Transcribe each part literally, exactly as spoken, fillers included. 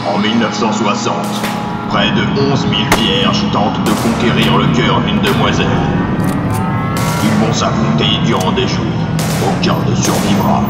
En mille neuf cent soixante, près de onze mille vierges tentent de conquérir le cœur d'une demoiselle. Ils vont s'affronter durant des jours. Aucun ne survivra.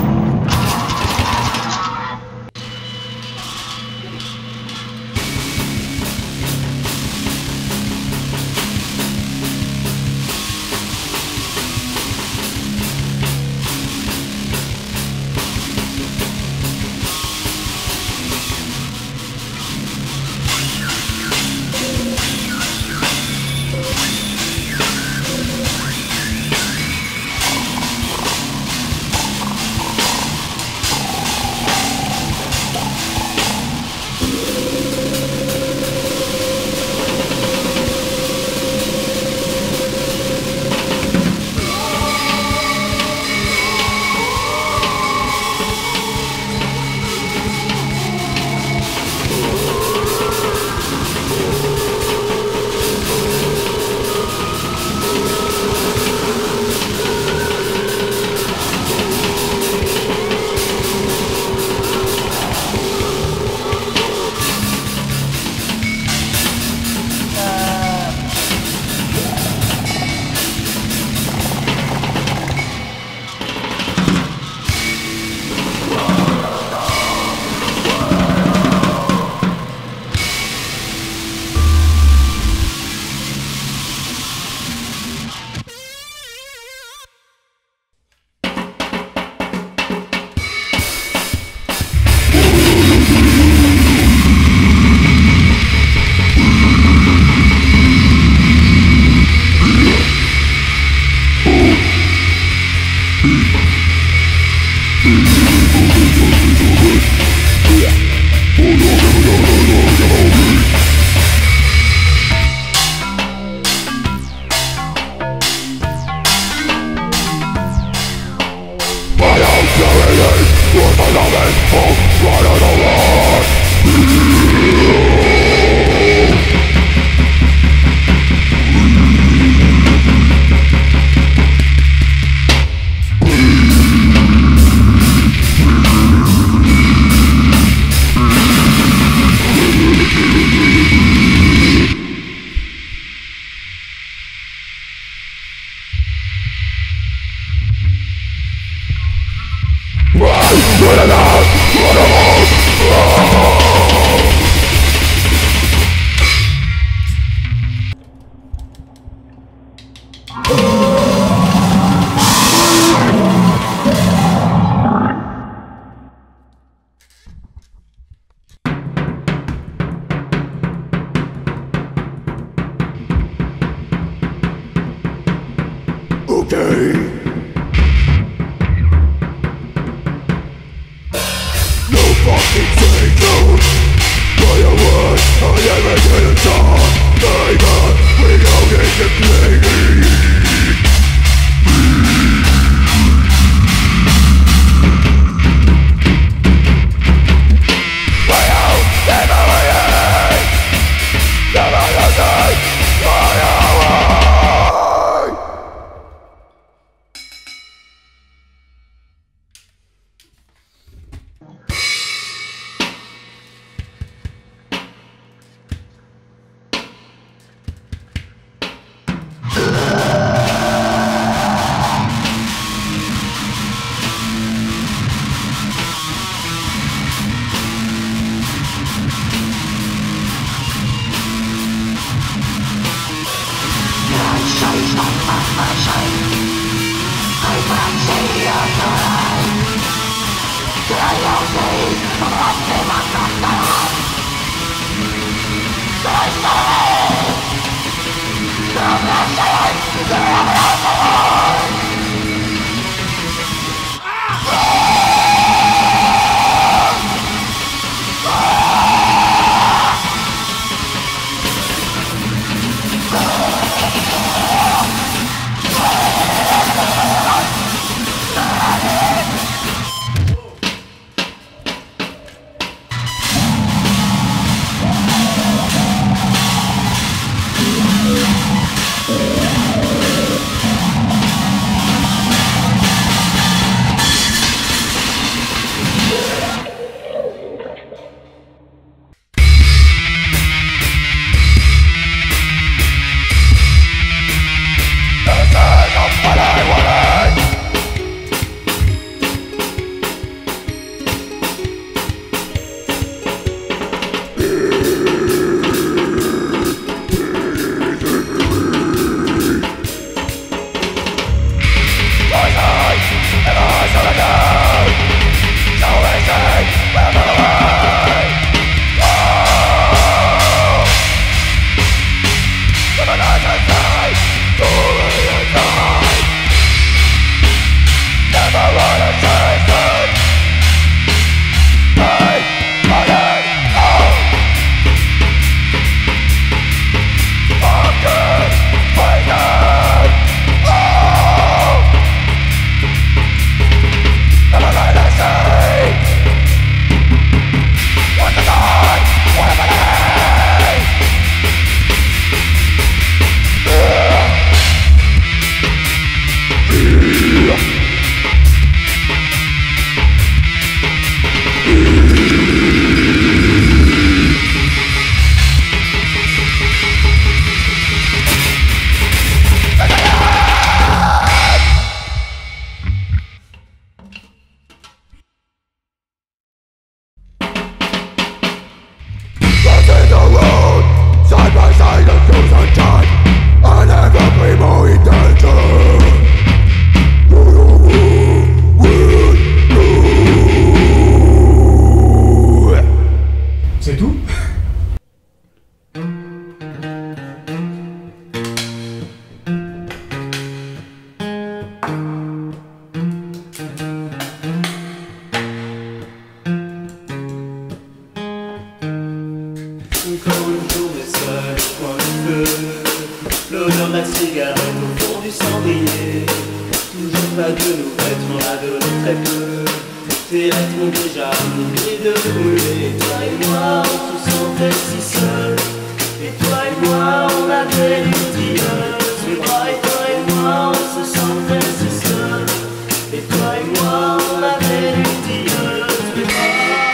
tes rêves m'ont déjà nourri de brûler. Toi et moi, on se sentait si seuls. Et toi et moi, on avait l'utilleuse. Les bras et toi et moi, on se sentait si seuls. Et toi et moi, on avait l'utilleuse. Les bras.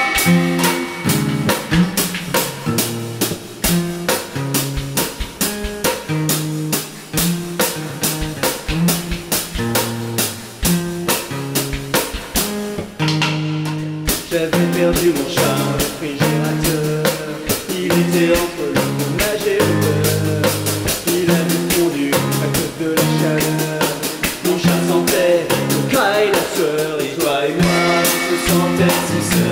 J'avais perdu mon charme réfrigérateur. Il était entre le fromage et le beurre. Il avait fondu à cause de la chaleur. Mon chat sentait le gras et la sueur. Et toi et moi, on se sentait si seuls.